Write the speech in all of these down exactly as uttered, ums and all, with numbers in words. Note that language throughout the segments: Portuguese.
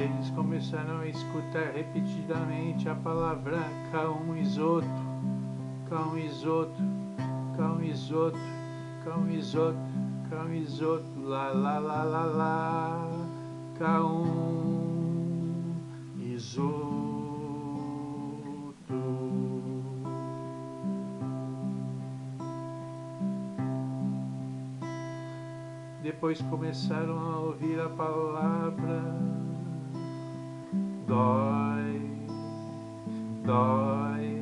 eles começaram a escutar repetidamente a palavra Kaum Isoto, Kaum Isoto, Kaum Isoto, Kaum Isoto, Kaum Isoto, lá, lá, lá, lá, lá, Kaum Isoto. Depois começaram a ouvir a palavra dói, dói,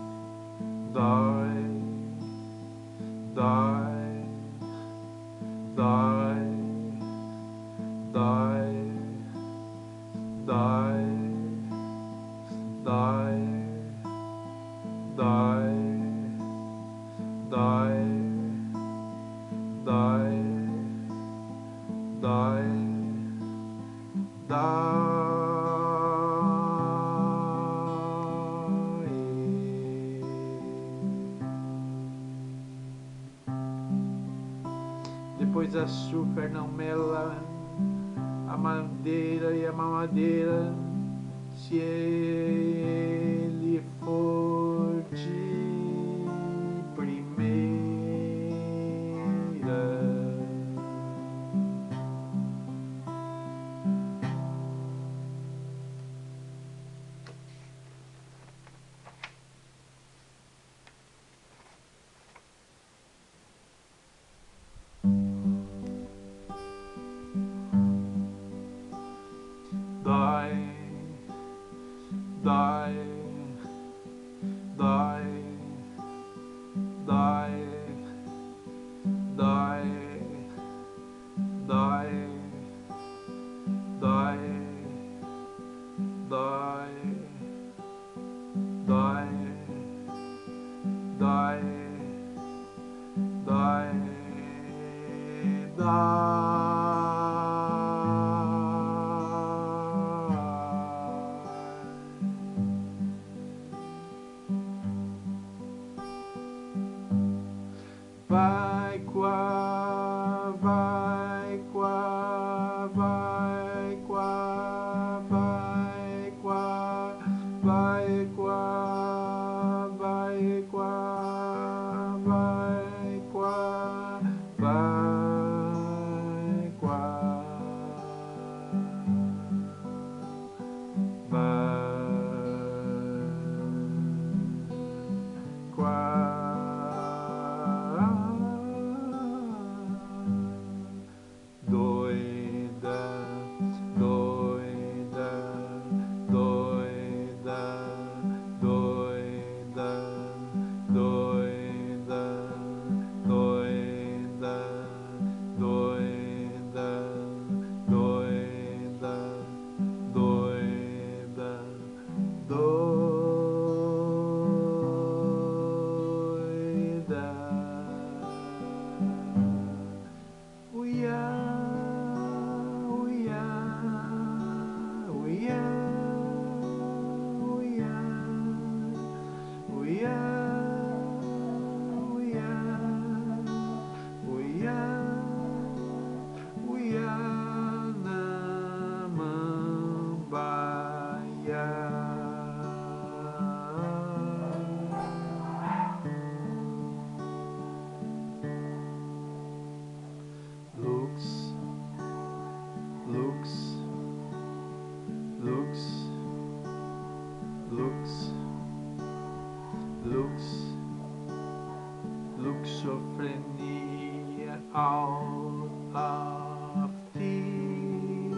dói, dói, dói, dói, dói, dói, dói, dói, dói, dói, dói. Depois açúcar não mela a madeira e a mamadeira, se ele for de primeira. Dói, dói, dói, dói, dói, dói, dói, dói, dói, dói, dói, dói. Vai qua, vai qua, vai qua, vai qua, vai qua, vai qua, vai qua, vai qua, vai qua. Doida, doida, doida, doida, doida, doida, doida, doida, doida, doida. Uia, uia, uia, uia, uia, uia, uia, uia, namambaia. Lux, lux, lux, lux, lux, luxofrenia, all of these.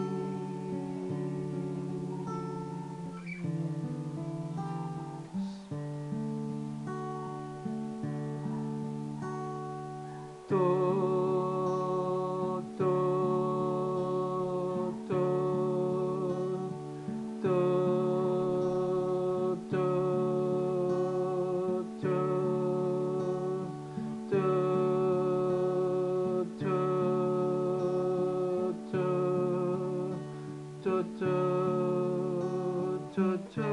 To, to, to, to, to, to, to, to, to, to, to, to, to.